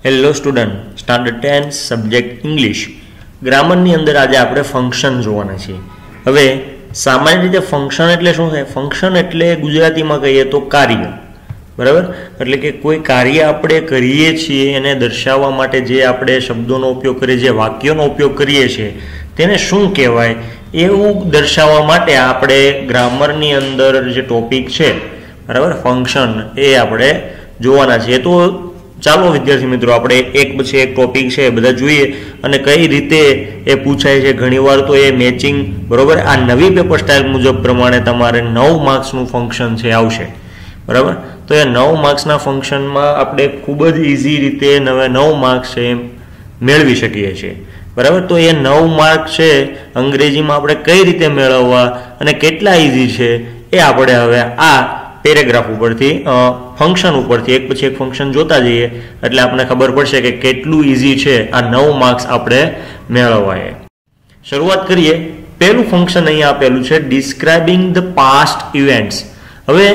Hello student, standard 10 subject English ગ્રામરની અંદર આજે આપણે ફંક્શન જોવાના છીએ. હવે સામાન્ય રીતે ફંક્શન એટલે શું થાય? ફંક્શન એટલે ગુજરાતીમાં કહીએ તો કાર્ય, બરાબર? એટલે કે કોઈ કાર્ય આપણે કરીએ છીએ એને દર્શાવવા માટે જે આપણે શબ્દોનો ઉપયોગ કરીએ, જે વાક્યોનો ઉપયોગ કરીએ છીએ તેને શું કહેવાય એવું દર્શાવવા માટે આપણે ગ્રામરની અંદર જે ટોપિક છે, બરાબર, ફંક્શન, એ આપણે જોવાના છીએ. તો ચાલો વિદ્યાર્થી મિત્રો, આપણે એક પછી એક ટોપિક છે બધા જોઈએ અને કઈ રીતે એ પૂછાય છે. ઘણીવાર તો એ મેચિંગ, બરાબર, આ નવી પેપર સ્ટાઇલ મુજબ પ્રમાણે તમારે 9 માર્ક્સનું ફંક્શન છે આવશે, બરાબર? તો એ 9 માર્ક્સના ફંક્શનમાં આપણે ખૂબ જ ઇઝી રીતે 9 માર્ક્સ છે મેળવી શકીએ છીએ, બરાબર? તો એ 9 માર્ક છે અંગ્રેજીમાં આપણે કઈ રીતે મેળવવા અને કેટલા ઇઝી છે એ આપણે હવે આ પેરેગ્રાફ ઉપરથી, ફંક્શન ઉપરથી એક પછી એક ફંક્શન જોતા જઈએ એટલે આપણને ખબર પડશે કે કેટલું ઇઝી છે આ 9 માર્ક્સ આપણે મેળવવા. શરૂઆત કરીએ. પહેલું ફંક્શન અહીંયા આપેલું છે ડિસ્ક્રાઇબિંગ ધ પાસ્ટ ઇવેન્ટ્સ. હવે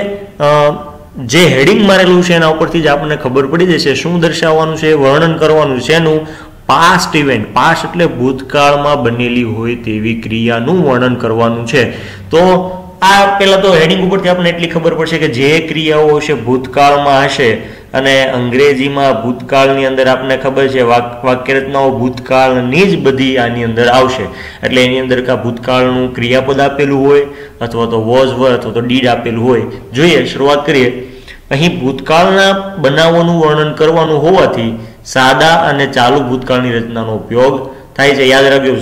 જે હેડિંગ મારેલું છે એના ઉપરથી જ આપણને ખબર પડી જશે શું દર્શાવવાનું છે, વર્ણન કરવાનું છે એનું. પાસ્ટ ઇવેન્ટ, પાસ્ટ એટલે ભૂતકાળમાં બનેલી હોય તેવી ક્રિયાનું વર્ણન કરવાનું છે. તો આ પહેલા તો હેડિંગ ઉપરથી આપણને એટલી ખબર પડશે કે જે ક્રિયાઓ છે ભૂતકાળમાં હશે, અને અંગ્રેજીમાં ભૂતકાળની અંદર આપણને ખબર છે વાક્યરચનાઓ ભૂતકાળની જ બધી આની અંદર આવશે. એટલે એની અંદર કા ભૂતકાળનું ક્રિયાપદ આપેલું હોય અથવા તો વોઝ વર અથવા તો ડીડ આપેલું હોય. જોઈએ, શરૂઆત કરીએ. અહીં ભૂતકાળના બનાવોનું વર્ણન કરવાનું હોવાથી સાદા અને ચાલુ ભૂતકાળની રચનાનો ઉપયોગ થાય છે. યાદ રાખજો,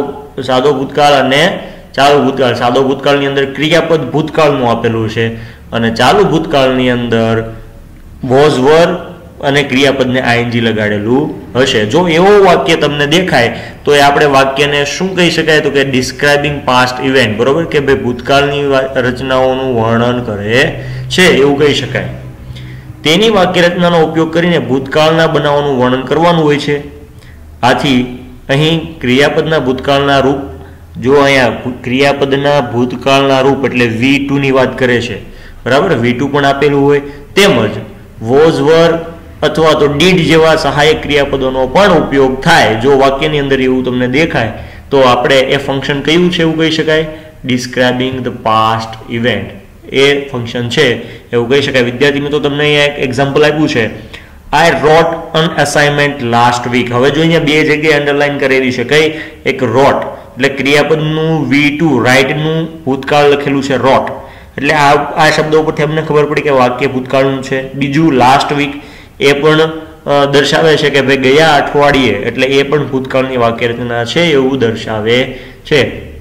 સાદો ભૂતકાળ અને ચાલુ ભૂતકાળ. સાદો ભૂતકાળની અંદર ક્રિયાપદ ભૂતકાળનું આપેલું છે અને ચાલુ ભૂતકાળની અંદર વોઝ વર અને ક્રિયાપદને આઈએનજી લગાડેલું હશે. જો એવો વાક્ય તમને દેખાય તો એ આપણે વાક્યને શું કહી શકાય? તો કે ડિસ્ક્રાઇબિંગ પાસ્ટ ઇવેન્ટ, બરોબર, કે ભાઈ ભૂતકાળની રચનાઓનું વર્ણન કરે છે એવું કહી શકાય. તેની વાક્ય રચનાનો ઉપયોગ કરીને ભૂતકાળના બનાવોનું વર્ણન કરવાનું હોય છે. આથી અહીં ક્રિયાપદના ભૂતકાળના રૂપ, જો અહીંયા ક્રિયાપદના ભૂતકાળના રૂપ એટલે V2 ની વાત કરે છે, બરાબર, V2 પણ આપેલું હોય. તેમજ વોઝ વર અથવા તો ડીડ જેવા સહાયક ક્રિયાપદોનો પણ ઉપયોગ થાય. જો વાક્યની અંદર એવું તમને દેખાય તો આપણે એ ફંક્શન કયું છે એવું કહી શકાય? ડિસ્ક્રાઇબિંગ ધ પાસ્ટ ઇવેન્ટ એ ફંક્શન છે એવું કહી શકાય. વિદ્યાર્થી મિત્રો, તમને અહીંયા એક એક્ઝામ્પલ આપ્યું છે, I wrote an assignment last week. હવે જો અહીંયા બે જગ્યાએ અંડરલાઈન કરેલી છે. કઈ? એક wrote એટલે ક્રિયાપદનું V2 રાઇટનું ભૂતકાળ લખેલું છે wrote, એટલે આ શબ્દ ઉપરથી અમને ખબર પડી કે વાક્ય ભૂતકાળનું છે. બીજું લાસ્ટ વીક, એ પણ દર્શાવે છે કે ભાઈ ગયા અઠવાડિયે, એટલે એ પણ ભૂતકાળની વાક્ય રચના છે એવું દર્શાવે છે.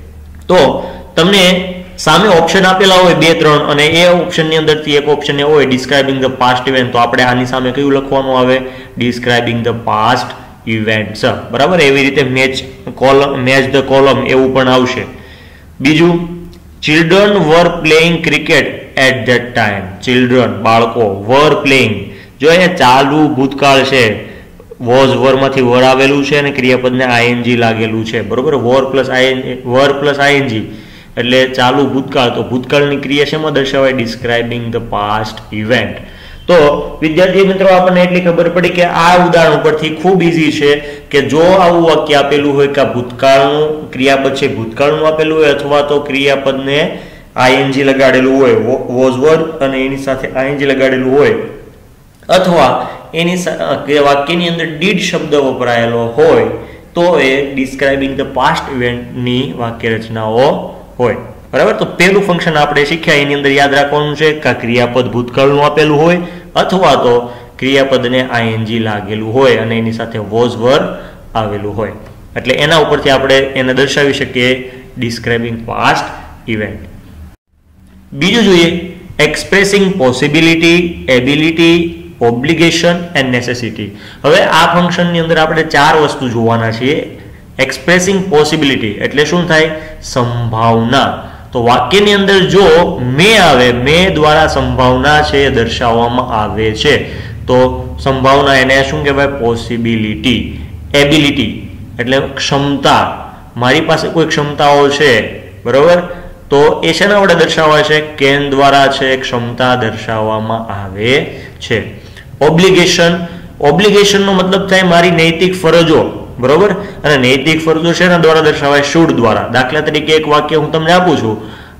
તો તમને સામે ઓપ્શન આપેલા હોય 2-3 અને એ ઓપ્શનની અંદરથી એક ઓપ્શન એ હોય ડિસ્ક્રાઇબિંગ ધ પાસ્ટ ઇવેન્ટ, તો આપણે આની સામે કયું લખવાનું આવે? ડિસ્ક્રાઇબિંગ ધ પાસ્ટ ઇવેન્ટ્સ, બરાબર. એવી રીતે મેચ ધ કોલમ એવું પણ આવશે. બીજું, children were playing cricket at that time. Children, બાળકો, વર પ્લેઇંગ, જો અહીંયા ચાલુ ભૂતકાળ છે, વોઝ વરમાંથી વર આવેલું છે અને ક્રિયાપદને આઈએનજી લાગેલું છે, બરોબર. વર પ્લસ આઈએનજી એટલે ચાલુ ભૂતકાળ. તો ભૂતકાળની ક્રિયા શેમાં દર્શાવાય? Describing the past event. તો વિદ્યાર્થી મિત્રો, આપણને એટલી ખબર પડી કે આ ઉદાહરણ ઉપરથી ખૂબ ઇઝી છે કે જો આવું વાક્ય આપેલું હોય કે ભૂતકાળનું ક્રિયાપદ છે ભૂતકાળનું આપેલું હોય અથવા તો ક્રિયાપદને આઈએનજી લગાડેલું હોય, વોઝ વર્ડ અને એની સાથે આઈએનજી લગાડેલું હોય, અથવા એની વાક્યની અંદર ડીડ શબ્દ વપરાયેલો હોય, તો એ ડિસ્ક્રાઇબિંગ ધ પાસ્ટ ઇવેન્ટની વાક્ય રચનાઓ હોય, બરાબર. તો પહેલું ફંક્શન આપણે શીખ્યા એની અંદર યાદ રાખવાનું છે કે ક્રિયાપદ ભૂતકાળનું આપેલું હોય અથવા તો ક્રિયાપદને આઈએનજી લાગેલું હોય અને એની સાથે વોઝ વર આવેલું હોય, એટલે એના ઉપરથી આપણે એને દર્શાવી શકીએ ડિસ્ક્રાઇબિંગ પાસ્ટ ઇવેન્ટ. બીજું જોઈએ, expressing possibility, ability, obligation and necessity. હવે આ ફંક્શનની અંદર આપણે 4 વસ્તુ જોવાના છીએ. એક્સપ્રેસિંગ પોસિબિલિટી એટલે શું થાય? સંભાવના. તો વાક્યની અંદર જો મે આવે, મે દ્વારા સંભાવના છે એ દર્શાવવામાં આવે છે, તો સંભાવના એને શું કહેવાય? પોસિબિલિટી. એબિલિટી એટલે ક્ષમતા, મારી પાસે કોઈ ક્ષમતાઓ છે, બરોબર, તો એ શેના વડે દર્શાવાય છે? કેન દ્વારા છે ક્ષમતા દર્શાવવામાં આવે છે. ઓબ્લિગેશન ઓબ્લિગેશન નો મતલબ થાય મારી નૈતિક ફરજો, બરોબર, અને નૈતિક ફરજો શેના દ્વારા દર્શાવાય? શુડ દ્વારા. દાખલા તરીકે એક વાક્ય હું તમને આપું છું,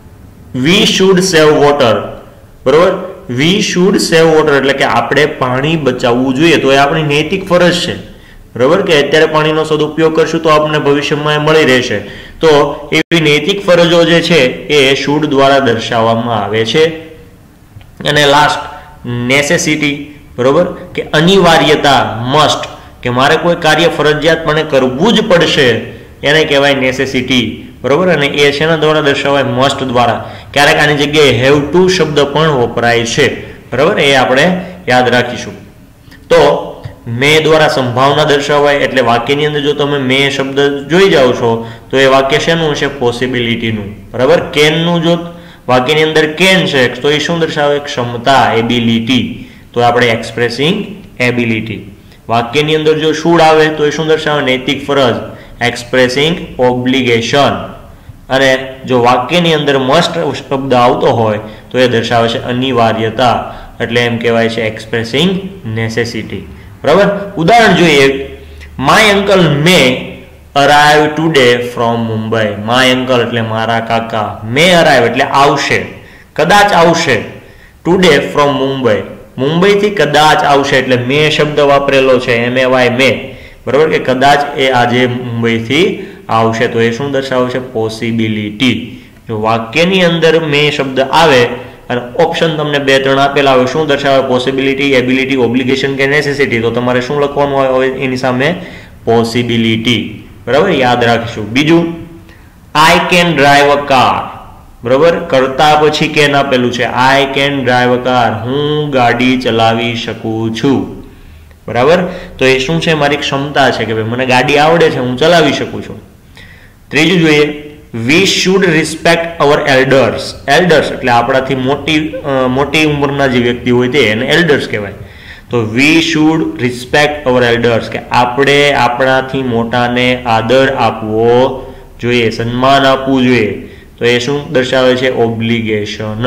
વી શુડ સેવ વોટર, બરોબર, વી શુડ સેવ વોટર એટલે કે આપણે પાણી બચાવવું જોઈએ, તો એ આપણી નૈતિક ફરજ છે, બરોબર, કે અત્યારે પાણીનો સદુપયોગ કરશું તો આપણને ભવિષ્યમાં મળી રહેશે. તો એવી નૈતિક ફરજો જે છે એ શુડ દ્વારા દર્શાવવામાં આવે છે. અને લાસ્ટ નેસેસિટી, બરોબર, કે અનિવાર્યતા, મસ્ટ, કે મારે કોઈ કાર્ય ફરજિયાતપણે કરવું જ પડશે, એને કહેવાય નેસેસિટી, બરોબર. અને એ શેના દ્વારા દર્શાવાય? મસ્ટ દ્વારા. ક્યારેક આની જગ્યાએ હેવ ટુ શબ્દ પણ વપરાય છે, બરોબર, એ આપણે યાદ રાખીશું. તો મે દ્વારા સંભાવના દર્શાવાય, એટલે વાક્યની અંદર જો તમે મે શબ્દ જોઈ જાઓ છો તો એ વાક્ય શેનું છે? પોસિબિલિટીનું, બરાબર. કેનનું જો વાક્યની અંદર કેન છે તો એ શું દર્શાવે? ક્ષમતા, એબિલિટી, તો આપણે એક્સપ્રેસિંગ એબિલિટી. વાક્યની અંદર જો શુડ આવે તો એ શું દર્શાવે? નૈતિક ફરજ, એક્સપ્રેસિંગ ઓબ્લિગેશન. અને જો વાક્યની અંદર મસ્ટ શબ્દ આવતો હોય તો એ દર્શાવે છે અનિવાર્યતા, એટલે એમ કહેવાય છે એક્સપ્રેસિંગ નેસેસિટી, બરાબર. ઉદાહરણ જોઈએ, my uncle may arrive today from Mumbai. My uncle એટલે મારા કાકા, મે અરાઇવ એટલે આવશે, કદાચ આવશે, ટુડે ફ્રોમ મુંબઈ, મુંબઈથી કદાચ આવશે, એટલે મે શબ્દ વાપરેલો છે, MEY મે, બરાબર, કે કદાચ એ આજે મુંબઈથી આવશે, તો એ શું દર્શાવે છે? પોસિબિલિટી. જો વાક્યની અંદર મે શબ્દ આવે અને ઓપ્શન તમને 2-3 આપેલા હોય, શું દર્શાવે? પોસિબિલિટી, એબિલિટી, ઓબ્લિગેશન કે નેસેસિટી, તો તમારે શું લખવાનું હોય એની સામે? પોસિબિલિટી, બરાબર, યાદ રાખીશું. બીજું, I can drive a car, બરાબર, કરતા પછી કેન આપેલું છે, I can drive a car, હું ગાડી ચલાવી શકું છું, બરાબર. તો એ શું છે? મારી ક્ષમતા છે કે ભાઈ મને ગાડી આવડે છે, હું ચલાવી શકું છું. ત્રીજું જોઈએ, we should respect our elders. Elders એટલે આપણાથી મોટી ઉંમરના જે વ્યક્તિ હોય તે એને એલ્ડર્સ કહેવાય. તો we should respect our elders, કે આપણે આપણાથી મોટાને આદર આપવો જોઈએ, સન્માન આપવું જોઈએ, તો એ શું દર્શાવે છે? Obligation.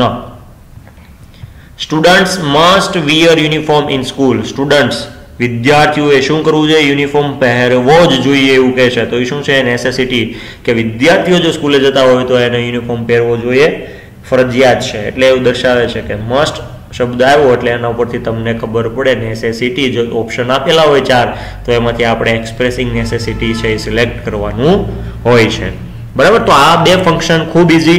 Students must wear uniform in school. Students વિદ્યાર્થીઓએ શું કરવું જોઈએ? યુનિફોર્મ પહેરવો જ જોઈએ એવું કહે છે, તો એ શું છે? નેસેસિટી, કે વિદ્યાર્થીઓ જો સ્કૂલે જતા હોય તો એને યુનિફોર્મ પહેરવો જોઈએ, ફરજિયાત છે, એટલે એવું દર્શાવે છે કે મસ્ટ શબ્દ આવ્યો એટલે એના ઉપરથી તમને ખબર પડે નેસેસિટી. જો ઓપ્શન આપેલા હોય 4 તો એમાંથી આપણે એક્સપ્રેસિંગ નેસેસિટી છે એ સિલેક્ટ કરવાનું હોય છે, બરાબર. તો આ 2 ફંક્શન ખૂબ ઇઝી.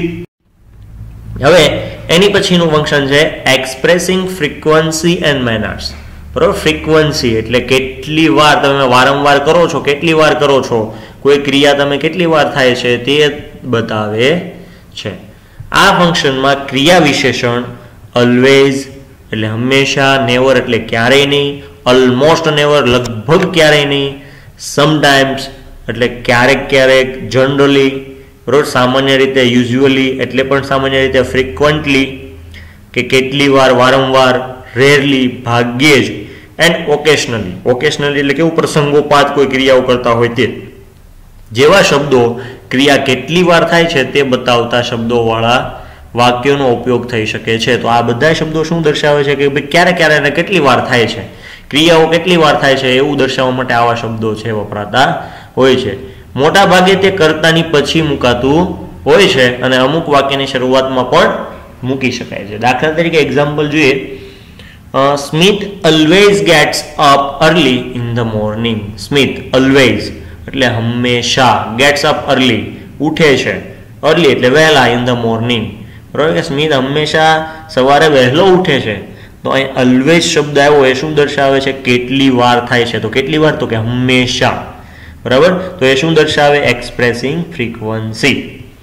હવે એની પછીનું ફંક્શન છે એક્સપ્રેસિંગ ફ્રીક્વન્સી એન્ડ મેનર્સ, બરાબર. ફ્રીક્વન્સી એટલે કેટલી વાર તમે વારંવાર કરો છો, કેટલી વાર કરો છો, કોઈ ક્રિયા તમે કેટલી વાર થાય છે તે બતાવે છે. આ ફંક્શનમાં ક્રિયા વિશેષણ ઓલવેઝ એટલે હંમેશા, નેવર એટલે ક્યારેય નહીં, ઓલમોસ્ટ નેવર લગભગ ક્યારેય નહીં, સમટાઈમ્સ એટલે ક્યારેક ક્યારેક, જનરલી, બરોબર, સામાન્ય રીતે, યુઝ્યુઅલી એટલે પણ સામાન્ય રીતે, ફ્રીક્વન્ટલી કે કેટલી વાર, વારંવાર, રેરલી ભાગ્યે જ, એન્ડ ઓકેશનલી. ઓકેશનલી એટલે કેવું? પ્રસંગોપાત કોઈ ક્રિયાઓ કરતા હોય તે. જેવા શબ્દો ક્રિયા કેટલી વાર થાય છે તે બતાવતા શબ્દો વાળા વાક્યોનો ઉપયોગ થઈ શકે છે. તો આ બધા શબ્દો શું દર્શાવે છે કે ભાઈ ક્યારે ક્યારે અને કેટલી વાર થાય છે, ક્રિયાઓ કેટલી વાર થાય છે એવું દર્શાવવા માટે આવા શબ્દો છે વપરાતા હોય છે. મોટા ભાગે તે કર્તાની પછી મુકાતું હોય છે અને અમુક વાક્યની શરૂઆતમાં પણ મૂકી શકાય છે. દાખલા તરીકે એક્ઝામ્પલ જોઈએ, Smith always gets up early in the morning. Smith always એટલે હંમેશા, ગેટ્સ અપ અર્લી ઉઠે છે, અર્લી એટલે વહેલા, ઇન ધ મોર્નિંગ, બરાબર, કે સ્મિથ હંમેશા સવારે વહેલો ઉઠે છે. તો અહીં ઓલવેઝ શબ્દ આવ્યો એ શું દર્શાવે છે? કેટલી વાર થાય છે. તો કેટલી વાર? તો કે હંમેશા, બરાબર. તો એ શું દર્શાવે? Expressing frequency.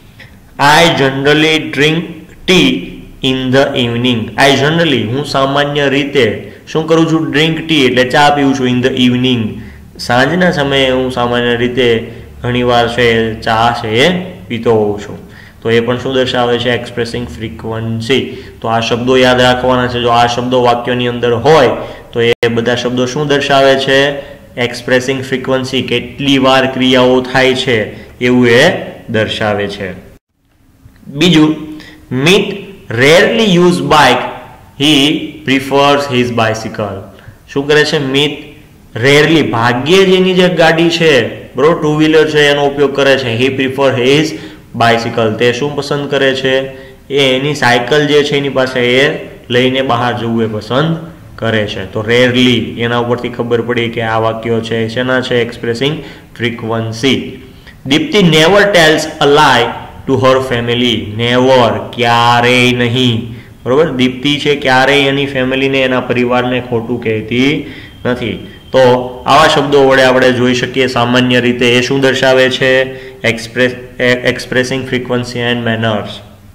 I generally drink tea in the evening. I generally હું સામાન્ય રીતે શું કરું છું? ડ્રિંક ટી એટલે ચા પીવું છું, ઇન ધ ઇવનિંગ સાંજના સમયે હું સામાન્ય રીતે ઘણીવાર છે ચા છે એ પીતો હોઉં છું. તો એ પણ શું દર્શાવે છે? Expressing frequency. તો આ શબ્દો યાદ રાખવાના છે. જો આ શબ્દો વાક્યોની અંદર હોય તો એ બધા શબ્દો શું દર્શાવે છે? એક્સપ્રેસિંગ ફ્રીક્વન્સી, કેટલી વાર ક્રિયાઓ થાય છે એવું એ દર્શાવે છે. બીજું, Mit rarely use bike, he prefers his bicycle. શું કરે છે? મિત રેરલી ભાગ્યે જ એની જે ગાડી છે બરોબર, ટુ વ્હીલર છે એનો ઉપયોગ કરે છે. હી પ્રિફર હિઝ બાઇસિકલ, તે શું પસંદ કરે છે? એ એની સાયકલ જે છે એની પાસે એ લઈને બહાર જવું એ પસંદ કરે છે. તો રેરલી એના ઉપરથી ખબર પડી કે આ વાક્યો છે શેના છે? Expressing frequency. Dipti never tells a lie to her family. Never, ક્યારેય નહીં. બરોબર, દીપ્તિ છે ક્યારેય એની ફેમિલીને, એના પરિવારને ખોટું કહેતી નથી. તો આવા શબ્દો વડે આપણે જોઈ શકીએ સામાન્ય રીતે એ શું દર્શાવે છે? Expressing frequency and manners.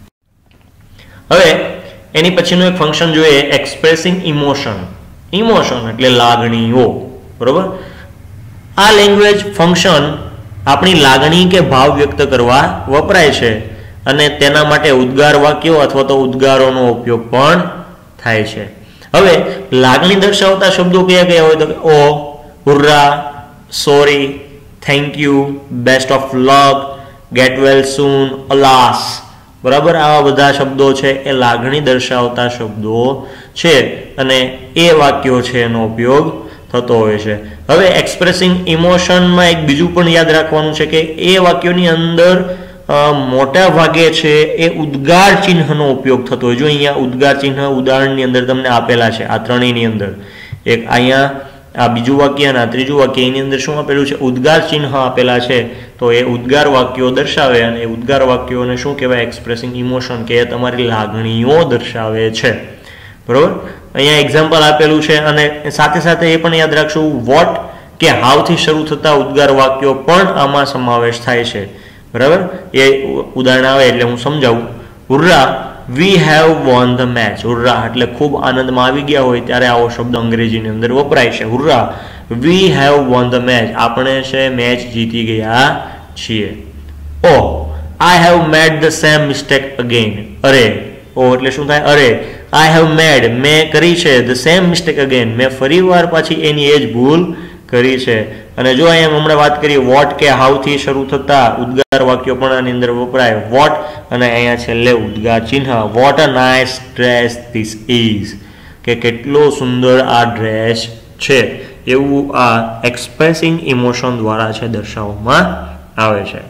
હવે એની પછીનું એક ફંક્શન જોઈએ, એક્સપ્રેસિંગ ઇમોશન. ઇમોશન એટલે લાગણીઓ. બરોબર, આ લેંગ્વેજ ફંક્શન આપણી લાગણી કે ભાવ વ્યક્ત કરવા વપરાય છે અને તેના માટે ઉદ્ગાર વાક્યો અથવા તો ઉદ્ગારોનો ઉપયોગ પણ થાય છે. હવે લાગણી દર્શાવતા શબ્દો કયા કયા હોય? તો oh, hurrah, sorry, thank you, best of luck, get well soon, alas. બરાબર, આવા બધા શબ્દો છે એ લાગણી દર્શાવતા શબ્દો છે અને એ વાક્યો છે એનો ઉપયોગ થતો હોય છે. હવે એક્સપ્રેસિંગ ઇમોશનમાં એક બીજું પણ યાદ રાખવાનું છે કે એ વાક્યોની અંદર મોટા ભાગે છે એ ઉદ્ગાર ચિહ્નનો ઉપયોગ થતો હોય. જો અહીંયા ઉદ્ગાર ચિહ્ન ઉદાહરણની અંદર તમને આપેલા છે, આ ત્રણેયની અંદર. એક અહીંયા આ બીજું વાક્ય અને આ ત્રીજું વાક્ય, એની અંદર શું આપેલું છે? ઉદ્ગાર ચિહ્ન આપેલા છે. તો એ ઉદ્ગાર વાક્યો દર્શાવે અને એ ઉદ્ગાર વાક્યોને શું કહેવાય? એક્સપ્રેસિંગ ઇમોશન, કે તમારી લાગણીઓ દર્શાવે છે. બરોબર, અહીંયા એક્ઝામ્પલ આપેલું છે અને સાથે સાથે એ પણ યાદ રાખશું વોટ કે હાવથી શરૂ થતા ઉદ્ગાર વાક્યો પણ આમાં સમાવેશ થાય છે. બરાબર, એ ઉદાહરણ આવે એટલે હું સમજાવું. Hurrah, we have won the match. Hurrah એટલે ખૂબ આનંદમાં આવી ગયા હોય ત્યારે આવો શબ્દ અંગ્રેજીની અંદર વપરાય છે. Hurrah, we have won the match, આપણે છે મેચ જીતી ગયા છીએ. Oh, I have made the same mistake again. અરે, ઓ એટલે શું થાય? અરે, આઈ હેવ મેડ, મેં કરી છે, ધ સેમ મિસ્ટેક અગેન, મેં ફરી વાર પાછી એની એ જ ભૂલ કરી છે. અને જો અહીંયા હમણાં વાત કરીએ વોટ કે હાવથી શરૂ થતા ઉદ્ગાર વાક્યો પણ આની અંદર વપરાય. વોટ અને અહીંયા છેલ્લે ઉદ્ગાર ચિહ્ન. What a nice dress this is, કે કેટલો સુંદર આ ડ્રેસ છે. એવું આ એક્સપ્રેસિંગ ઇમોશન દ્વારા છે દર્શાવવામાં આવે છે.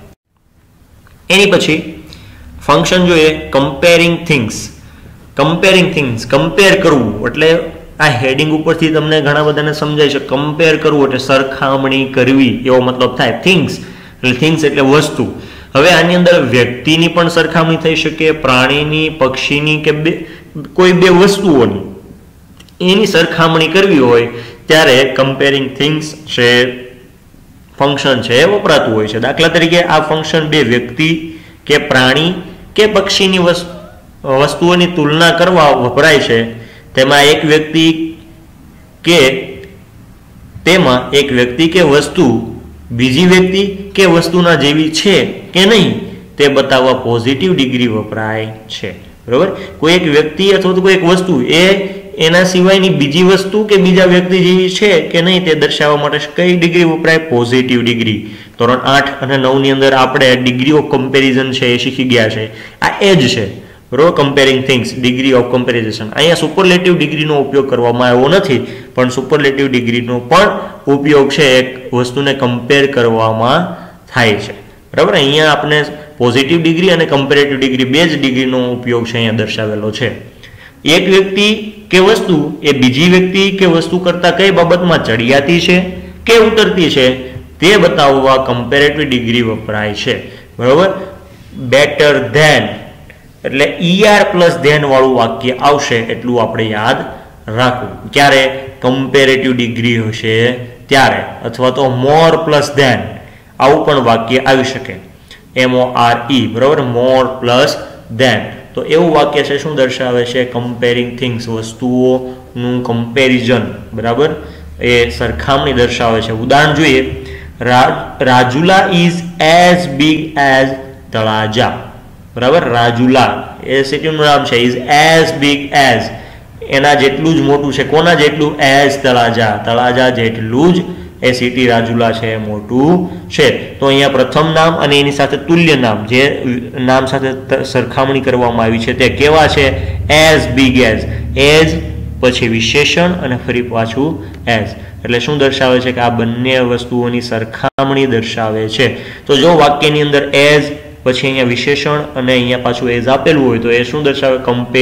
એની પછી ફંક્શન જોઈએ comparing things. Comparing things, compare કરવું એટલે આ હેડિંગ ઉપરથી તમને ઘણા બધાને સમજાય છે. કમ્પેર કરવું એટલે સરખામણી કરવી એવો મતલબ થાય. થિંગ્સ એટલે થિંગ્સ એટલે વસ્તુ. હવે આની અંદર વ્યક્તિની પણ સરખામણી થઈ શકે, પ્રાણીની, પક્ષીની કે કોઈ બે વસ્તુઓની એની સરખામણી કરવી હોય ત્યારે કમ્પેરિંગ થિંગ્સ છે ફંક્શન છે એ વપરાતું હોય છે. દાખલા તરીકે આ ફંક્શન બે વ્યક્તિ કે પ્રાણી કે પક્ષીની વસ્તુઓની તુલના કરવા વપરાય છે. તેમાં એક વ્યક્તિ કે વસ્તુ બીજી વ્યક્તિ કે વસ્તુના જેવી છે કે નહીં તે બતાવવા પોઝિટિવ ડિગ્રી વપરાય છે. બરોબર, કોઈ એક વ્યક્તિ અથવા તો કોઈ એક વસ્તુ એ એના સિવાયની બીજી વસ્તુ કે બીજા વ્યક્તિ જેવી છે કે નહીં તે દર્શાવવા માટે કઈ ડિગ્રી વપરાય? Positive degree. ધોરણ 8 અને 9 ની અંદર આપણે ડિગ્રી ઓફ કમ્પેરિઝન છે એ શીખી ગયા છે. આ એ જ છે. બરોબર, comparing things, degree of comparison. અહીંયા સુપરલેટિવ ડિગ્રીનો ઉપયોગ કરવામાં આવ્યો નથી, પણ સુપરલેટિવ ડિગ્રીનો પણ ઉપયોગ છે એક વસ્તુને કમ્પેર કરવામાં થાય છે. બરાબર, અહીંયા આપણે પોઝિટિવ ડિગ્રી અને કમ્પેરેટિવ ડિગ્રી બે જ ડિગ્રીનો ઉપયોગ છે અહીંયા દર્શાવેલો છે. એક વ્યક્તિ કે વસ્તુ એ બીજી વ્યક્તિ કે વસ્તુ કરતા કઈ બાબતમાં ચડિયાતી છે કે ઉતરતી છે તે બતાવવા કમ્પેરેટિવ ડિગ્રી વપરાય છે. બરોબર, બેટર ધેન એટલે ER પ્લસ ધેન વાળું વાક્ય આવશે એટલું આપણે યાદ રાખવું. ક્યારે? કમ્પેરેટિવ ડિગ્રી હશે ત્યારે. અથવા તો મોર પ્લસ ધેન આવું પણ વાક્ય આવી શકે. MORE. બરોબર, મોર પ્લસ ધેન. તો એવું વાક્ય છે શું દર્શાવે છે? કમ્પેરિંગ થિંગ્સ, વસ્તુઓનું કમ્પેરિઝન. બરાબર, એ સરખામણી દર્શાવે છે. ઉદાહરણ જોઈએ. Rajula is as big as Talaja. બરાબર, રાજુલા એ સિટીનું નામ છે. ઇઝ એઝ બિગ એઝ, એના જેટલું જ મોટું છે. કોના જેટલું? એઝ તળાજા, તળાજા જેટલું જ એ સિટી રાજુલા છે મોટું છે. તો અહીંયા પ્રથમ નામ અને એની સાથે તુલ્ય નામ, જે નામ સાથે સરખામણી કરવામાં આવી છે તે કેવા છે? As big as. એઝ પછી વિશેષણ અને ફરી પાછું એઝ. એટલે શું દર્શાવે છે કે આ બંને વસ્તુઓની સરખામણી દર્શાવે છે. તો જો વાક્યની અંદર એઝ પછી અહીંયા વિશેષણ અને અહીંયા પાછું એઝ આપેલું હોય તો એ શું દર્શાવે?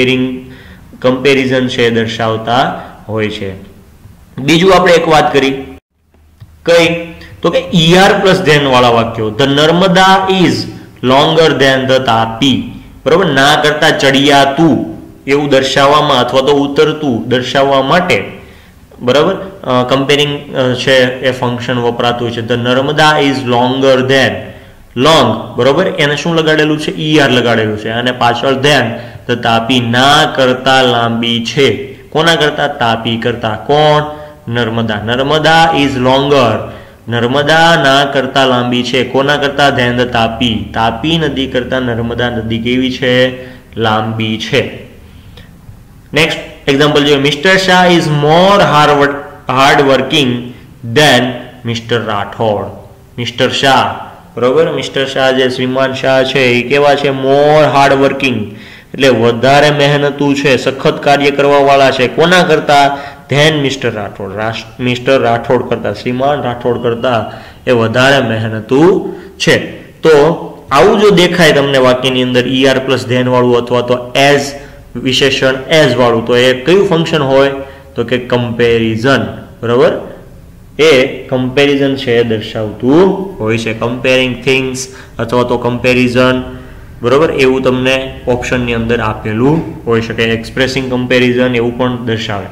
કમ્પેરિઝન છે દર્શાવતા હોય છે. બીજું આપણે એક વાત કરી કઈ તો કે ER પ્લસ ધેન વાળા વાક્યો. The Narmada is longer than the Tapi. બરોબર, ના કરતા ચડિયાતું એવું દર્શાવવામાં અથવા તો ઉતરતું દર્શાવવા માટે બરાબર કમ્પેરિંગ છે એ ફંક્શન વપરાતું છે. The Narmada is longer than, long બરોબર એને શું લગાડેલું છે? ER લગાડેલું છે અને પાછળ ધેન ધ તાપી, ના કરતા લાંબી છે. કોના કરતા? તાપી કરતા. કોણ? નર્મદા. નર્મદા ઇઝ લોંગર, નર્મદા ના કરતા લાંબી છે. કોના કરતા? ધેન ધ તાપી, તાપી નદી કરતા નર્મદા નદી કેવી છે? લાંબી છે. નેક્સ્ટ એક્ઝામ્પલ જોઈએ. Mister Shah is more hard working than mister Rathod. Mister Shah બરોબર, મિસ્ટર શાહ જે શ્રીમાન શાહ છે એ કેવા છે? મોર હાર્ડ વર્કિંગ એટલે વધારે મહેનતુ છે, સખત કાર્ય કરવા વાળા છે. કોના કરતા? Than mister Rathod, mister Rathod કરતા, શ્રીમાન રાઠોડ કરતા એ વધારે મહેનતુ છે. તો આવું જો દેખાય તમને વાક્યની અંદર ER પ્લસ ધેન વાળું અથવા તો એઝ વિશેષણ એઝ વાળું, તો એ કયું ફંક્શન હોય? તો કે કમ્પેરિઝન. બરોબર, એ કમ્પેરિઝન છે દર્શાવતું હોય છે. કમ્પેરિંગ થિંગ્સ અથવા તો કમ્પેરિઝન બરોબર એવું તમને ઓપ્શનની અંદર આપેલું હોઈ શકે. એક્સપ્રેસિંગ કમ્પેરિઝન એવું પણ દર્શાવે.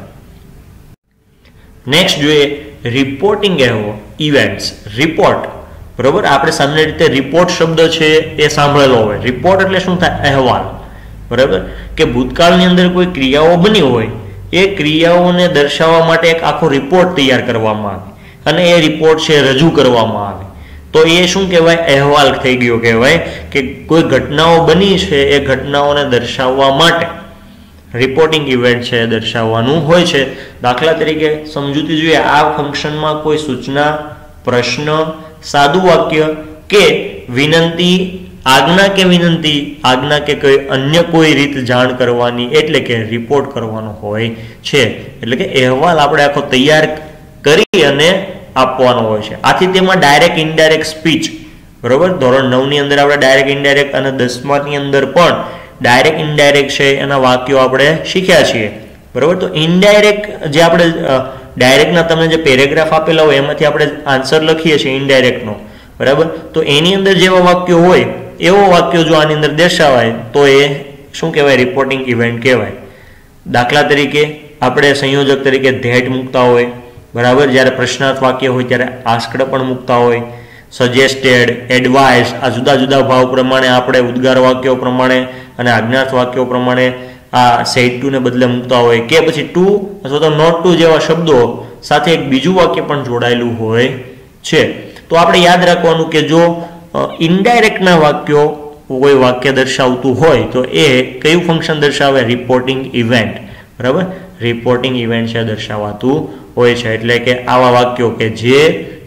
નેક્સ્ટ જોઈએ રિપોર્ટિંગ ઇવેન્ટ્સ. રિપોર્ટ બરોબર, આપણે સામાન્ય રીતે રિપોર્ટ શબ્દ છે એ સાંભળેલો હોય. રિપોર્ટ એટલે શું થાય? અહેવાલ. બરાબર, કે ભૂતકાળની અંદર કોઈ ક્રિયાઓ બની હોય એ ક્રિયાઓને દર્શાવવા માટે એક આખો રિપોર્ટ તૈયાર કરવામાં આવે અને એ રિપોર્ટ છે રજૂ કરવામાં આવે. તો એ શું કહેવાય? અહેવાલ થઈ ગયો કહેવાય. કે કોઈ ઘટનાઓ બની છે એ ઘટનાઓને દર્શાવવા માટે રિપોર્ટિંગ ઇવેન્ટ છે દર્શાવવાનું હોય છે. દાખલા તરીકે સમજૂતી જોઈએ. આ ફંક્શનમાં કોઈ સૂચના, પ્રશ્ન, સાદું વાક્ય કે વિનંતી, આજ્ઞા કે વિનંતી, આજ્ઞા કે કોઈ અન્ય કોઈ રીત જાણ કરવાની એટલે કે રિપોર્ટ કરવાનો હોય છે. એટલે કે અહેવાલ આપણે આખો તૈયાર કરી અને આપવાનો હોય છે. આથી તેમાં ડાયરેક્ટ ઇનડાયરેક્ટ સ્પીચ બરોબર, ધોરણ 9 ની અંદર આપણે ડાયરેક્ટ ઇનડાયરેક્ટ અને 10મા ની અંદર પણ ડાયરેક્ટ ઇનડાયરેક્ટ છે એના વાક્યો આપણે શીખ્યા છીએ. બરોબર, તો ઇનડાયરેક્ટ જે આપણે ડાયરેક્ટના તમને જે પેરેગ્રાફ આપેલા હોય એમાંથી આપણે આન્સર લખીએ છીએ ઇનડાયરેક્ટનો. બરાબર, તો એની અંદર જેવા વાક્યો હોય એવો વાક્યો જો આની અંદર દર્શાવાય તો એ શું કહેવાય? રિપોર્ટિંગ ઇવેન્ટ કહેવાય. દાખલા તરીકે આપણે સંયોજક તરીકે ધેટ મૂકતા હોય. બરાબર, જ્યારે પ્રશ્નાર્થ વાક્ય હોય ત્યારે આસ્કડ પણ મૂકતા હોય. સજેસ્ટેડ, એડવાઇસ, આ જુદા જુદા ભાવ પ્રમાણે આપણે ઉદ્ગાર વાક્યો પ્રમાણે અને આજ્ઞાર્થ વાક્યો પ્રમાણે આ સેડ ટુ ને બદલે મૂકતા હોય કે પછી ટુ અથવા તો નોટ ટુ જેવા શબ્દો સાથે એક બીજું વાક્ય પણ જોડાયેલું હોય છે. તો આપણે યાદ રાખવાનું કે જો ઇનડાયરેક્ટના વાક્યો કોઈ વાક્ય દર્શાવતું હોય તો એ કયું ફંક્શન દર્શાવે? Reporting event. બરાબર, રિપોર્ટિંગ ઇવેન્ટ છે દર્શાવાતું હોય છે. એટલે કે આવા વાક્યો કે જે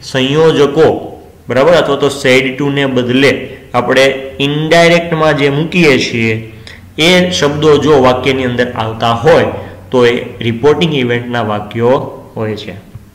સંયોજકો બરાબર અથવા તો સેડ ટુ ને બદલે આપણે ઇનડાયરેક્ટમાં જે મૂકીએ છીએ એ શબ્દો જો વાક્યની અંદર આવતા હોય તો એ રિપોર્ટિંગ ઇવેન્ટના વાક્યો હોય છે.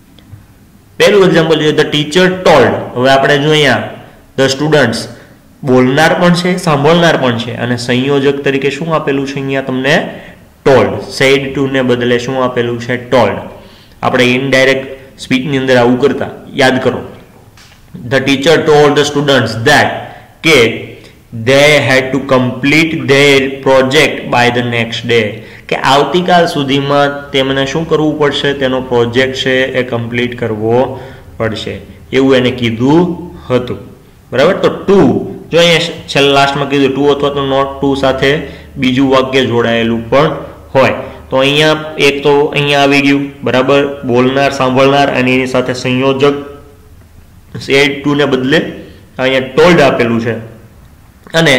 પહેલું એક્ઝામ્પલ જોઈએ. The teacher told. હવે આપણે જો અહીંયા ધ સ્ટુડન્ટ્સ બોલનાર પણ છે, સાંભળનાર પણ છે અને સંયોજક તરીકે શું આપેલું છે અહીંયા તમને? ટોલ્ડ. સેડ ટુ ને બદલે શું આપેલું છે? ટોલ્ડ. આપણે ઇનડાયરેક્ટ સ્પીચની અંદર આવું કરતા યાદ કરો. The teacher told the students that કે they had to complete their project by the next day. કે આવતીકાલ સુધીમાં તેમને શું કરવું પડશે? તેનો પ્રોજેક્ટ છે એ કમ્પ્લીટ કરવો પડશે એવું એને કીધું હતું. બરાબર, તો ટુ જો અહીંયા છેલ્લા લાસ્ટમાં કીધું ટુ અથવા તો નોટ ટુ સાથે બીજું વાક્ય જોડાયેલું પણ હોય તો અહીંયા એક તો અહીંયા આવી ગયું. બરાબર, બોલનાર, સાંભળનાર અને એની સાથે સંયોજક સેડ ટુ ને બદલે અહીંયા ટોલ્ડ આપેલું છે અને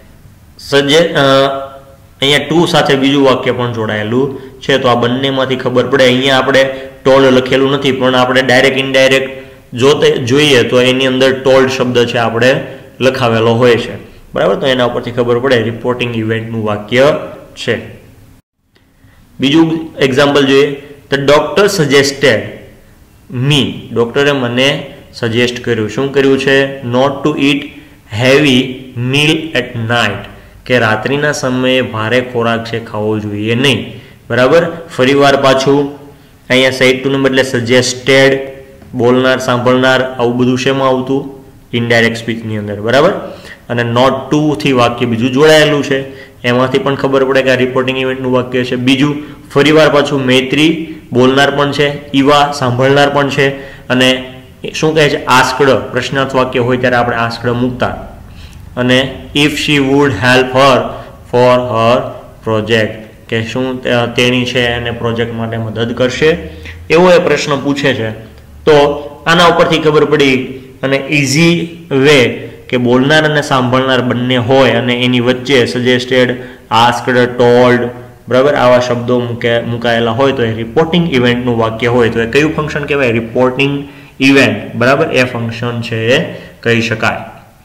અહીંયા ટુ સાથે બીજું વાક્ય પણ જોડાયેલું છે. તો આ બંનેમાંથી ખબર પડે. અહીંયા આપણે ટોલ્ડ લખેલું નથી પણ આપણે ડાયરેક્ટ ઇનડાયરેક્ટ જોઈએ તો એની અંદર ટોલ્ડ શબ્દ છે આપણે લખાવેલો હોય છે. બરાબર, તો એના ઉપરથી ખબર પડે રિપોર્ટિંગ ઇવેન્ટનું વાક્ય છે. બીજું એક્ઝામ્પલ જોઈએ. The doctor suggested. મી, ડોક્ટરે મને સજેસ્ટ કર્યું. શું કર્યું છે? Not to eat heavy meal at night, કે રાત્રિના સમયે ભારે ખોરાક છે ખાવો જોઈએ નહીં. બરાબર. ફરીવાર પાછું અહીંયા સેડ ટુ ને બદલે સજેસ્ટેડ, બોલનાર સાંભળનાર, આવું બધું શેમાં આવતું? ઇનડાયરેક્ટ સ્પીચની અંદર. બરાબર. અને નોટ ટુ થી વાક્ય બીજું જોડાયેલું છે, એમાંથી પણ ખબર પડે કે આ રિપોર્ટિંગ ઇવેન્ટનું વાક્ય છે. બીજું ફરીવાર પાછું મૈત્રી બોલનાર પણ છે, ઈવા સાંભળનાર પણ છે, અને શું કહે છે? આસ્કડ, પ્રશ્નાર્થ વાક્ય હોય ત્યારે આપણે આસ્કડ મૂકતા. અને if she would help her for her project, કે શું તેણી છે એને પ્રોજેક્ટ માટે મદદ કરશે, એવો એ પ્રશ્ન પૂછે છે. તો આના ઉપરથી ખબર પડી. અને ઇઝી વે કે બોલનાર અને સાંભળનાર બંને હોય અને એની વચ્ચે સજેસ્ટેડ, આસ્કડ, ટોલ્ડ, બરાબર, આવા શબ્દો મુકાયેલા હોય તો એ રિપોર્ટિંગ ઇવેન્ટનું વાક્ય હોય તો એ કયું ફંક્શન કહેવાય? Reporting event. બરાબર. એ ફંક્શન છે એ કહી શકાય.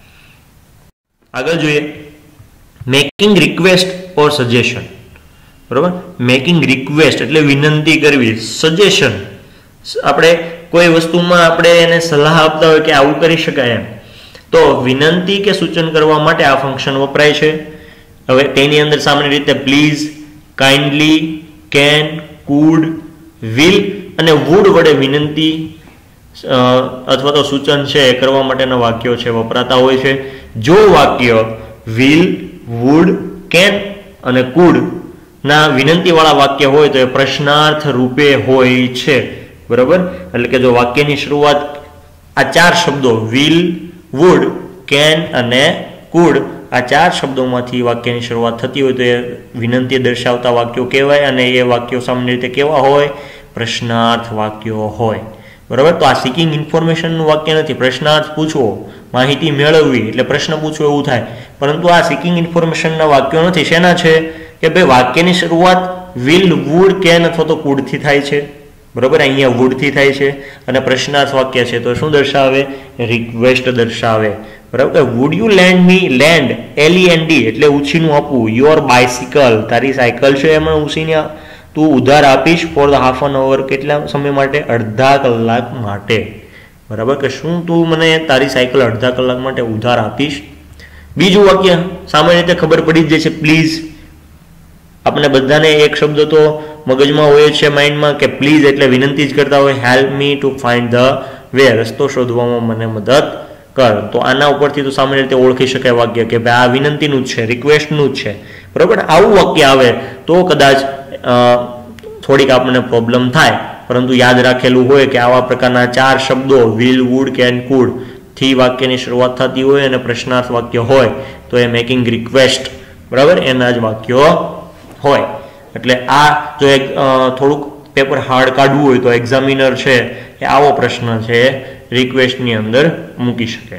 આગળ જોઈએ, મેકિંગ રિક્વેસ્ટ ઓર સજેશન. બરાબર. મેકિંગ રિક્વેસ્ટ એટલે વિનંતી કરવી. સજેશન આપણે કોઈ વસ્તુમાં આપણે એને સલાહ આપતા હોય કે આવું કરી શકાય એમ, તો વિનંતી કે સૂચન કરવા માટે આ ફંક્શન વપરાય છે. હવે તેની અંદર સામાન્ય રીતે please, kindly, can, could, will અને વુડ વડે વિનંતી અથવા તો સૂચન છે એ કરવા માટેના વાક્યો છે વપરાતા હોય છે. જો વાક્ય વિલ, વુડ, કેન અને કુડ ના વિનંતીવાળા વાક્ય હોય તો એ પ્રશ્નાર્થ રૂપે હોય છે. બરાબર. એટલે કે જો વાક્યની શરૂઆત આ ચાર શબ્દો વિલ, વુડ, કેન અને કુડ, આ ચાર શબ્દોમાંથી વાક્યની શરૂઆત થતી હોય તો એ વિનંતી દર્શાવતા વાક્યો કહેવાય. અને એ વાક્યો સામાન્ય રીતે કેવા હોય? પ્રશ્નાર્થ વાક્યો હોય. બરાબર. તો આ સિકિંગ ઇન્ફોર્મેશનનું વાક્ય નથી. પ્રશ્નાર્થ પૂછવો, માહિતી મેળવવી એટલે પ્રશ્ન પૂછવો એવું થાય. પરંતુ આ સિકિંગ ઇન્ફોર્મેશનના વાક્યો નથી. શેના છે? કે ભાઈ વાક્યની શરૂઆત વિલ, વુડ, કેન અથવા તો કુડથી થાય છે. બરાબર. અહીંયા વુડથી થાય છે. અને પ્રશ્નાર્થ વાક્ય છે તો શું દર્શાવે? રિક્વેસ્ટ દર્શાવે. બરાબર. Would you lend me, lend, LEND એટલે ઉછીનું આપવું. યોર બાઇસિકલ, તારી સાયકલ છે એમાં ઉછીને તું ઉધાર આપીશ. For the half an hour, કેટલા સમય માટે? અડધા કલાક માટે. બરાબર. કે શું તું મને તારી સાયકલ અડધા કલાક માટે ઉધાર આપીશ? બીજું વાક્ય સામાન્ય રીતે ખબર પડી જ જાય છે, પ્લીઝ. આપણે બધાને એક શબ્દ તો મગજમાં હોય છે, માઇન્ડમાં, કે પ્લીઝ એટલે વિનંતી જ કરતા હોય. Help me to find the way, રસ્તો શોધવામાં મને મદદ કર. તો આના ઉપરથી તો સામાન્ય રીતે ઓળખી શકાય વાક્ય કે ભાઈ આ વિનંતીનું જ છે, રિક્વેસ્ટનું જ છે. બરાબર. આવું વાક્ય આવે તો કદાચ થોડીક આપણને પ્રોબ્લેમ થાય, પરંતુ યાદ રાખેલું હોય કે આવા પ્રકારના ચાર શબ્દો વિલ, વુડ, કેન, કુડ થી વાક્યની શરૂઆત થતી હોય અને પ્રશ્નાર્થ વાક્ય હોય તો એ મેકિંગ રિક્વેસ્ટ, બરાબર, એના જ વાક્યો હોય. એટલે આ જો એક થોડુંક પેપર હાર્ડ કાઢવું હોય તો એક્ઝામિનર છે એ આવો પ્રશ્ન છે રિક્વેસ્ટની અંદર મૂકી શકે.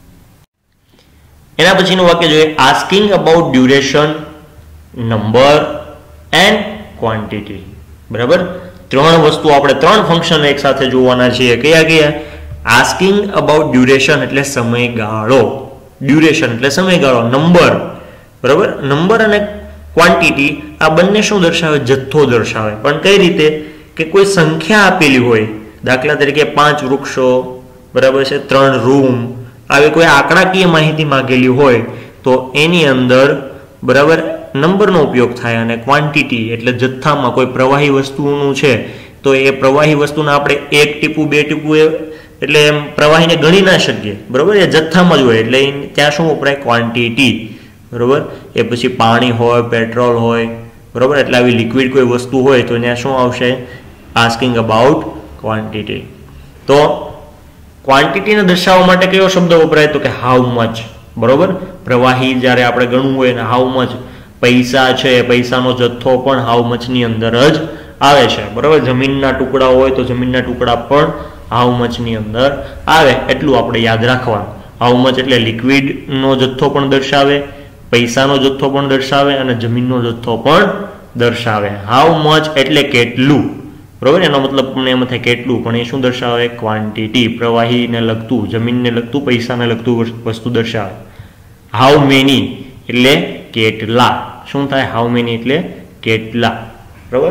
એના પછીનું વાક્ય જોઈએ, asking about duration, number and quantity. બરાબર. ત્રણ વસ્તુ આપણે ત્રણ ફંક્શન એક સાથે જોવાના છીએ. કયા કયા? આસ્કિંગ અબાઉટ ડ્યુરેશન એટલે સમયગાળો, ડ્યુરેશન એટલે સમયગાળો, નંબર, બરાબર, નંબર અને ક્વોન્ટિટી આ બંને શું દર્શાવે? જથ્થો દર્શાવે. પણ કઈ રીતે? કે કોઈ સંખ્યા આપેલી હોય, દાખલા તરીકે 5 વૃક્ષો, બરાબર છે, 3 રૂમ, આવી કોઈ આંકડાકીય માહિતી માંગેલી હોય તો એની અંદર, બરાબર, નંબરનો ઉપયોગ થાય. અને ક્વોન્ટિટી એટલે જથ્થામાં કોઈ પ્રવાહી વસ્તુનું છે તો એ પ્રવાહી વસ્તુને આપણે 1 ટીપું 2 ટીપું એટલે એમ પ્રવાહીને ગણી ના શકીએ, બરાબર, એ જથ્થામાં જ હોય એટલે ત્યાં શું વપરાય? ક્વોન્ટિટી. બરાબર. એ પછી પાણી હોય, પેટ્રોલ હોય, બરાબર, એટલે આવી લિક્વિડ કોઈ વસ્તુ હોય તો ત્યાં શું આવશે? Asking about quantity. તો ક્વોન્ટિટીને દર્શાવવા માટે કયો શબ્દ વપરાય? તો કે હાઉ મચ. બરાબર. પ્રવાહી જ્યારે આપણે ગણવું હોય ને હાઉ મચ. પૈસા છે, પૈસાનો જથ્થો પણ હાઉ મચની અંદર જ આવે છે. બરાબર. જમીનના ટુકડા હોય તો જમીનના ટુકડા પણ હાઉ મચની અંદર આવે. એટલું આપણે યાદ રાખવાનું. હાઉ મચ એટલે લિક્વિડનો જથ્થો પણ દર્શાવે, પૈસાનો જથ્થો પણ દર્શાવે અને જમીનનો જથ્થો પણ દર્શાવે. હાઉ મચ એટલે કેટલું, બરાબર, એનો મતલબ પણ એમ થાય કેટલું, પણ એ શું દર્શાવે? ક્વોન્ટિટી, પ્રવાહીને લગતું, જમીનને લગતું, પૈસાને લગતું વસ્તુ દર્શાવે. હાઉ મેની એટલે કેટલા. શું થાય? હાઉ મેની એટલે કેટલા, બરાબર.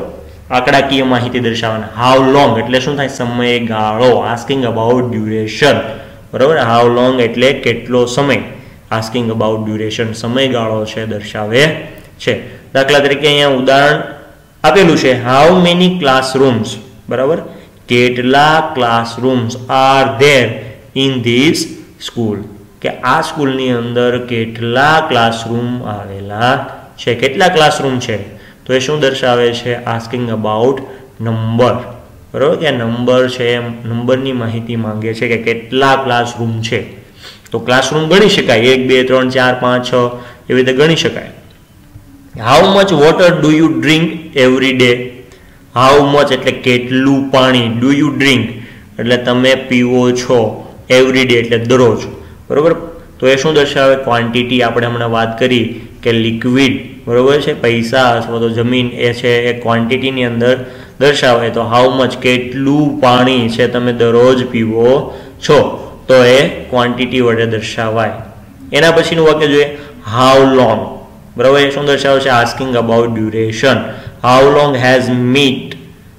આંકડાકીય માહિતી દર્શાવવાના. હાઉ લોંગ એટલે શું થાય? સમયગાળો. Asking about duration. બરાબર, હાઉ લોંગ એટલે કેટલો સમય. આસ્કિંગ અબાઉટ ડ્યુરેશન સમયગાળો છે દર્શાવે છે. દાખલા તરીકે અહીંયા ઉદાહરણ આપેલું છે, હાઉ મેની ક્લાસરૂમ્સ. બરાબર, કેટલા classrooms are there in this school, કે આ સ્કૂલની અંદર કેટલા ક્લાસરૂમ આવેલા છે, કેટલા ક્લાસરૂમ છે. તો એ શું દર્શાવે છે? Asking about number. બરાબર, કે નંબર છે, નંબરની માહિતી માંગે છે કે કેટલા ક્લાસરૂમ છે. તો ક્લાસરૂમ ગણી શકાય, 1 2 3 4 5 6 એવી રીતે ગણી શકાય. How much water do you drink every day. How much એટલે કેટલું પાણી. ડુ યુ ડ્રિંક એટલે તમે પીવો છો. એવરી ડે એટલે દરરોજ. બરોબર, તો એ શું દર્શાવે? ક્વોન્ટિટી. આપણે હમણાં વાત કરી કે લિક્વિડ, બરોબર છે, પૈસા અથવા તો જમીન એ છે એ ક્વોન્ટિટીની અંદર દર્શાવે. તો હાઉ મચ કેટલું પાણી છે તમે દરરોજ પીવો છો, તો એ ક્વોન્ટિટી વડે દર્શાવાય. એના પછીનું વાક્ય જોઈએ, હાઉ લોંગ. બરાબર, એ શું દર્શાવે છે? Asking about duration. How long has Meet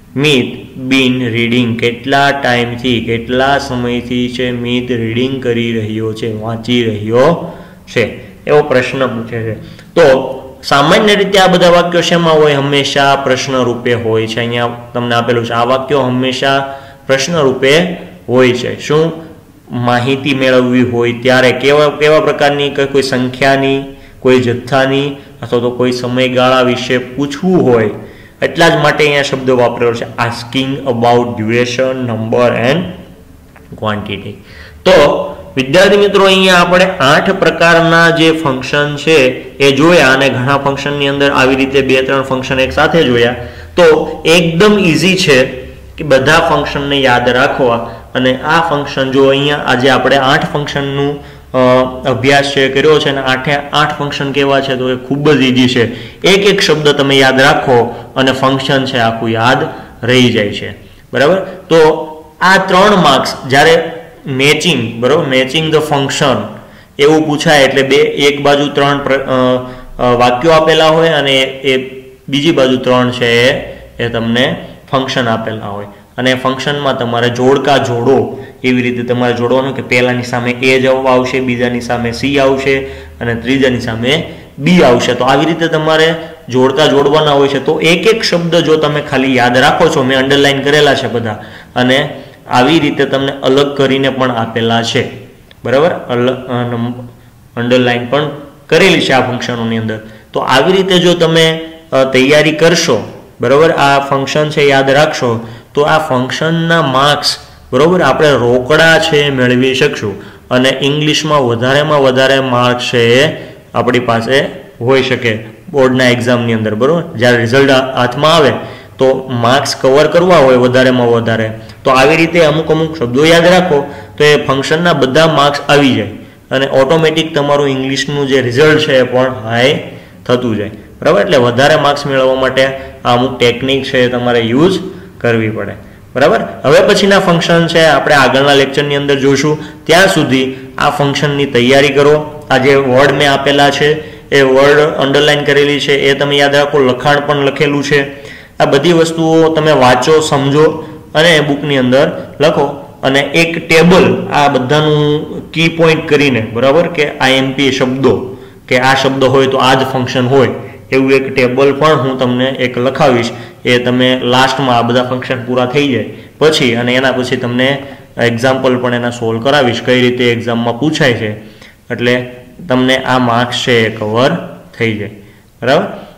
been reading. કેટલા ટાઈમથી, કેટલા સમયથી છે મિત રીડિંગ કરી રહ્યો છે, વાંચી રહ્યો છે, એવો પ્રશ્ન પૂછે છે. તો સામાન્ય રીતે આ બધા વાક્યો શેમાં હોય? હંમેશા પ્રશ્ન રૂપે હોય છે. અહીંયા તમને આપેલું છે, આ વાક્યો હંમેશા પ્રશ્ન રૂપે હોય છે. શું? માહિતી મેળવવી હોય ત્યારે કેવા પ્રકારની, કોઈ સંખ્યાની, કોઈ જથ્થાની અથવા તો કોઈ સમયગાળા વિશે પૂછવું હોય, એટલા જ માટે અહીંયા શબ્દ વાપરેલો છે, asking about duration, number and quantity. તો વિદ્યાર્થી મિત્રો, અહીંયા આપણે 8 પ્રકારના જે ફંક્શન છે એ જોયા, અને ઘણા ફંક્શનની અંદર આવી રીતે 2-3 ફંક્શન એક સાથે જોયા. તો એકદમ ઈઝી છે કે બધા ફંક્શનને યાદ રાખવા. અને આ ફંક્શન જો અહીંયા આજે આપણે 8 ફંક્શનનું અભ્યાસ છે કર્યો છે, અને 8 ફંક્શન કેવા છે? તો એ ખૂબ જ ઈઝી છે. એક એક શબ્દ તમે યાદ રાખો અને ફંક્શન છે આખું યાદ રહી જાય છે. બરાબર, તો આ 3 માર્ક્સ જ્યારે મેચિંગ, બરાબર, મેચિંગ ધ ફંક્શન એવું પૂછાય એટલે એક બાજુ 3 વાક્યો આપેલા હોય અને એ બીજી બાજુ 3 છે એ તમને ફંક્શન આપેલા હોય. અને ફંક્શનમાં તમારે જોડકા જોડો એવી રીતે તમારે જોડવાનું કે પહેલાની સામે એ જવાબ આવશે, બીજાની સામે સી આવશે અને ત્રીજાની સામે બી આવશે. તો આવી રીતે તમારે જોડકા જોડવાના હોય છે. તો એક એક શબ્દ જો તમે ખાલી યાદ રાખો છો, મેં અંડરલાઈન કરેલા છે બધા, અને આવી રીતે તમને અલગ કરીને પણ આપેલા છે. બરાબર, અંડરલાઈન પણ કરેલી છે આ ફંક્શનોની અંદર. તો આવી રીતે જો તમે તૈયારી કરશો, બરાબર, આ ફંક્શન છે યાદ રાખશો, તો આ ફંક્શનના માર્ક્સ, બરાબર, આપણે રોકડા છે મેળવી શકશું. અને ઇંગ્લિશમાં વધારેમાં વધારે માર્ક્સ છે એ આપણી પાસે હોઈ શકે બોર્ડના એક્ઝામની અંદર. બરાબર, જ્યારે રિઝલ્ટ હાથમાં આવે તો માર્ક્સ કવર કરવા હોય વધારેમાં વધારે, તો આવી રીતે અમુક શબ્દો યાદ રાખો તો એ ફંક્શનના બધા માર્ક્સ આવી જાય અને ઓટોમેટિક તમારું ઇંગ્લિશનું જે રિઝલ્ટ છે એ પણ હાઈ થતું જાય. બરાબર, એટલે વધારે માર્ક્સ મેળવવા માટે આ અમુક ટેકનિક છે તમારે યુઝ કરવી પડે. બરાબર, હવે પછીના ફંક્શન છે આપણે આગળના લેક્ચરની અંદર જોઈશું. ત્યાં સુધી આ ફંક્શનની તૈયારી કરો. આ જે વર્ડ મેં આપેલા છે એ વર્ડ અંડરલાઈન કરેલી છે એ તમે યાદ રાખો, લખાણ પણ લખેલું છે. આ બધી વસ્તુઓ તમે વાંચો, સમજો અને બુકની અંદર લખો. અને એક ટેબલ આ બધાનું કી પોઈન્ટ કરીને, બરાબર, કે આઈએમપી શબ્દો, કે આ શબ્દ હોય તો આ જ ફંક્શન હોય, એવું એક ટેબલ પણ હું તમને એક લખાવીશ. એ તમે લાસ્ટમાં આ બધા ફંક્શન પૂરા થઈ જાય પછી, અને એના પછી તમને એક્ઝામ્પલ પણ એના સોલ્વ કરાવીશ, કઈ રીતે એક્ઝામમાં પૂછાય છે, એટલે તમને આ માર્ક્સ છે એ કવર થઈ જાય. બરાબર.